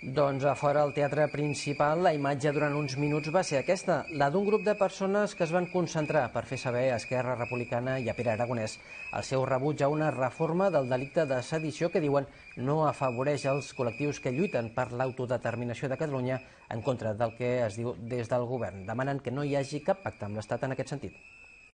Doncs a fora al teatre principal, la imatge durant uns minuts va ser aquesta, la d'un grup de persones que es van concentrar per fer saber a Esquerra Republicana i a Pere Aragonès el seu rebuig a una reforma del delicte de sedició que diuen no afavoreix els col·lectius que lluiten per l'autodeterminació de Catalunya en contra del que es diu des del govern. Demanen que no hi hagi cap pacte amb l'Estat en aquest sentit.